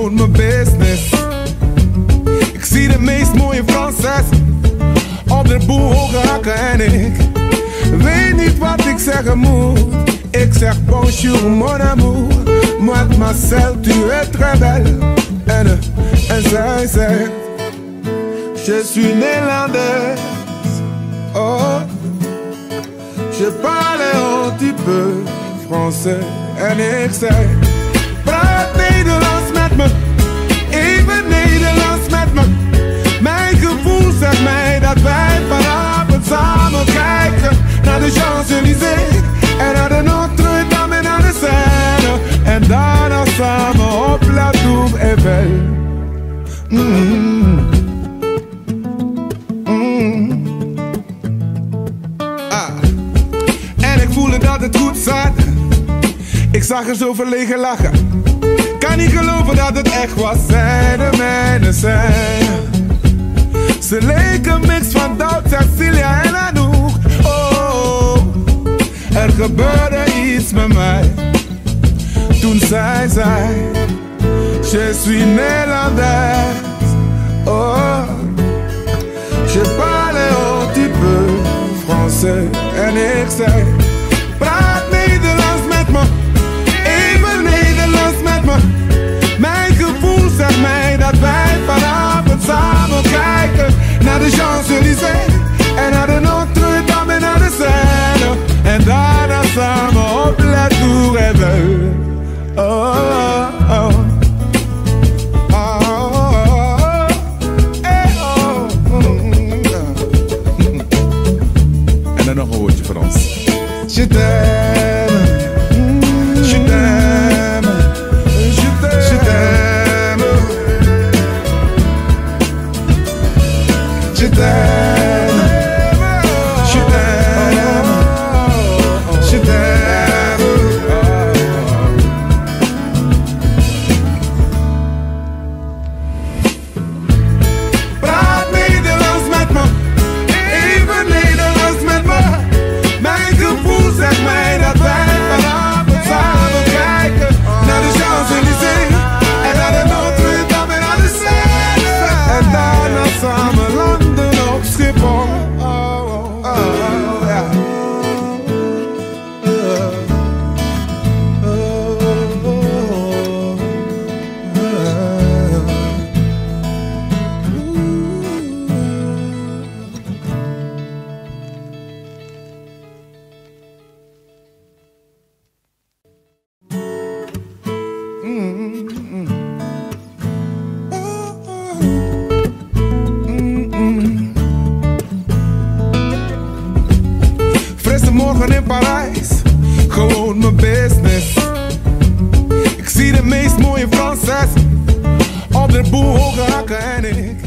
gewoon mijn business. Ik zie de meest mooie Franses op de boel hoge hakken en ik weet niet wat ik zeggen moet. Ik zeg bonjour mon amour, mademoiselle tu es très belle. En zij zegt je suis néerlandaise. Oh, je parle un petit peu français. En ik zeg praat Nederlands met me, even Nederlands met me. Mijn gevoel zegt mij dat wij vanavond samen kijken naar de Champs-Élysées en naar de Notre-Dame en naar de Seine. En daarna samen op La Tour Eiffel. En ik voelde dat het goed zat. Ik zag er zo verlegen lachen. Kan niet geloven dat het echt was. Zij de mijne zijn. Ze leken een mix van Doubt, Cecilia en Anouk. Oh, er gebeurde iets met mij toen zij zei je suis néerlandaise. Oh, je parle un petit peu français. En ik zei praat Nederlands met me, even Nederlands met me. Mijn gevoel zegt mij dat wij vanavond samen kijken naar de Champs-Élysées en naar de Notre-Dame en naar de Seine. En daarna samen op La Tour Eiffel. Oh, oh, oh, en dan nog een woordje Frans. Je t'aime, je t'aime, je t'aime, je t'aime, je t'aime, je t'aime. Praat Nederlands met me, even Nederlands met me. Mijn gevoel zegt mij dat wij vanavond samen kijken naar de Champs-Élysées en naar de Notre-Dame en naar de Seine. En daarna samen landen op Schiphol. Frisse morgen in Parijs, gewoon mijn business. Ik zie de meest mooie Franses op de boel hoge hakken en ik